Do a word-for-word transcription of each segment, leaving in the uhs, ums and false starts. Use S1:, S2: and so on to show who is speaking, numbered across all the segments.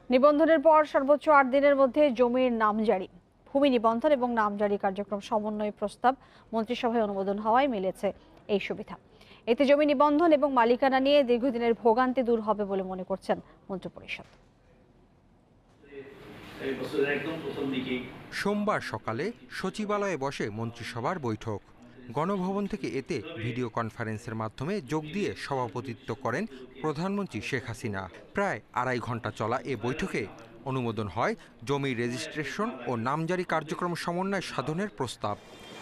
S1: নিবন্ধনের পর সর্বোচ্চ আট দিনের মধ্যে জমির নামজারি। ভূমি নিবন্ধন এবং নামজারি কার্যক্রম সমন্বয় প্রস্তাব মন্ত্রিসভায় অনুমোদন হওয়ায় মিলেছে এই সুবিধা। এতে জমি নিবন্ধন এবং মালিকানা নিয়ে দীর্ঘদিনের ভোগান্তি দূর হবে বলে মনে করছেন মন্ত্রিপরিষদ।
S2: সোমবার সকালে সচিবালয়ে বসে মন্ত্রিসভার বৈঠক। গণভবন থেকে এতে ভিডিও কনফারেন্সের মাধ্যমে যোগ দিয়ে সভাপতিত্ব করেন প্রধানমন্ত্রী শেখ হাসিনা। প্রায় আড়াই ঘন্টা চলা এ বৈঠকে অনুমোদন হয় জমি রেজিস্ট্রেশন ও নামজারি কার্যক্রম সমন্বয় সাধনের প্রস্তাব।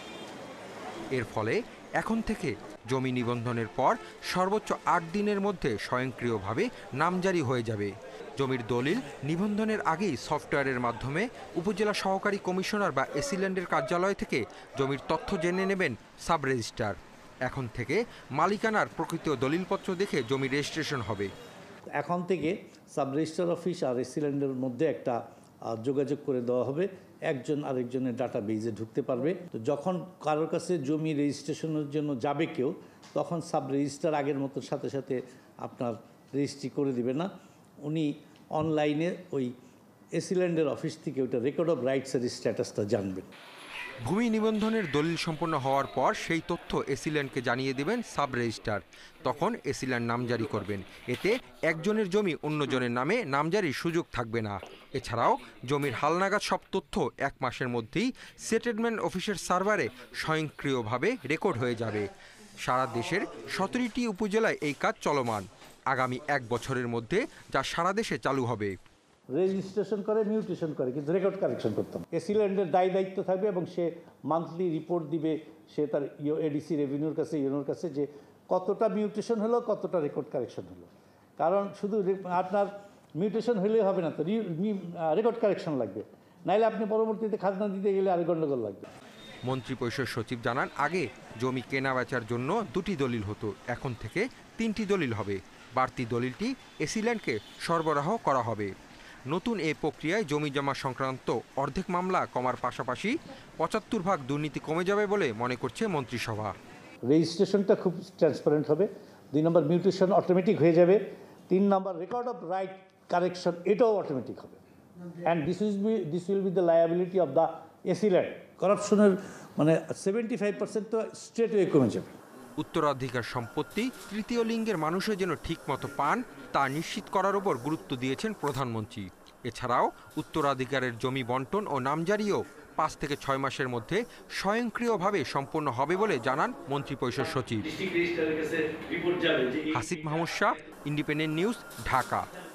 S2: এর ফলে এখন থেকে জমি নিবন্ধনের পর সর্বোচ্চ আট দিনের মধ্যে স্বয়ংক্রিয়ভাবে নামজারি হয়ে যাবে। জমির দলিল নিবন্ধনের আগেই সফটওয়্যারের মাধ্যমে উপজেলা সহকারী কমিশনার বা এসিল্যান্ডের কার্যালয় থেকে জমির তথ্য জেনে নেবেন সাব রেজিস্ট্রার। এখন থেকে মালিকানার প্রকৃত দলিলপত্র দেখে জমি রেজিস্ট্রেশন হবে।
S3: এখন থেকে সাব রেজিস্ট্রার অফিস আর এসিল্যান্ডের মধ্যে একটা যোগাযোগ করে দেওয়া হবে, একজন আরেকজনের ডাটা বেজে ঢুকতে পারবে। তো যখন কারোর কাছে জমি রেজিস্ট্রেশনের জন্য যাবে কেউ, তখন সাব রেজিস্ট্রার আগের মতো সাথে সাথে আপনার রেজিস্ট্রি করে দিবে না, উনি অনলাইনে ওই এসিল্যান্ডের অফিস থেকে ওইটা রেকর্ড অফ রাইটসের স্ট্যাটাসটা জানবেন।
S2: ভূমি নিবন্ধনের দলিল সম্পন্ন হওয়ার পর সেই তথ্য এসিল্যান্ডকে জানিয়ে দেবেন সাব রেজিস্ট্রার। তখন এসিল্যান্ড নামজারি করবেন। এতে একজনের জমি অন্যজনের নামে নামজারির সুযোগ থাকবে না। এছাড়াও জমির হালনাগাদ সব তথ্য এক মাসের মধ্যেই সেটেলমেন্ট অফিসের সার্ভারে স্বয়ংক্রিয়ভাবে রেকর্ড হয়ে যাবে। সারা দেশের সতেরোটি উপজেলায় এই কাজ চলমান। আগামী এক বছরের মধ্যে যা সারা দেশে চালু হবে।
S3: রেজিস্ট্রেশন করে, মিউটেশন করে, কিন্তু রেকর্ড কারেকশন করতে হবে। এসিল্যান্ডের দায় দায়িত্ব থাকবে এবং সে মান্থলি রিপোর্ট দিবে সে তার এডিসি রেভিনিউর কাছে, ইউনোর কাছে, যে কতটা মিউটেশন হলো, কতটা রেকর্ড কারেকশন হলো। কারণ শুধু আপনার মিউটেশন হলেই হবে না, তো রেকর্ড কারেকশন লাগবে, নাইলে আপনি পরবর্তীতে খাজনা দিতে গেলে আরেক গন্ডগোল লাগবে।
S2: মন্ত্রিপরিষদ সচিব জানান, আগে জমি কেনা বেচার জন্য দুটি দলিল হতো, এখন থেকে তিনটি দলিল হবে। বাড়তি দলিলটি এসিল্যান্ডকে সরবরাহ করা হবে। নতুন এ প্রক্রিয়ায় জমি জমা সংক্রান্ত অর্ধেক মামলা কমার পাশাপাশি পঁচাত্তর ভাগ দুর্নীতি কমে যাবে বলে মনে করছে মন্ত্রিসভা।
S3: রেজিস্ট্রেশনটা খুব ট্রান্সপারেন্ট হবে, দুই নম্বর মিউটেশন অটোমেটিক হয়ে যাবে, তিন নম্বর রেকর্ড অফ রাইট কারেকশন এটাও অটোমেটিক হবে। And this will be this will be the liability of the AC land. করাপশনের মানে সেভেন্টি ফাইভ পার্সেন্ট তো স্ট্রেট ওয়ে কমে যাবে।
S2: উত্তরাধিকার সম্পত্তি তৃতীয় লিঙ্গের মানুষের যেন ঠিকমতো পান তা নিশ্চিত করার উপর গুরুত্ব দিয়েছেন প্রধানমন্ত্রী। এছাড়াও উত্তরাধিকারের জমি বন্টন ও নামজারিও পাঁচ থেকে ছয় মাসের মধ্যে স্বয়ংক্রিয়ভাবে সম্পন্ন হবে বলে জানান মন্ত্রিপরিষদ সচিব। Hasib Mahmud Shah, independent news, Dhaka.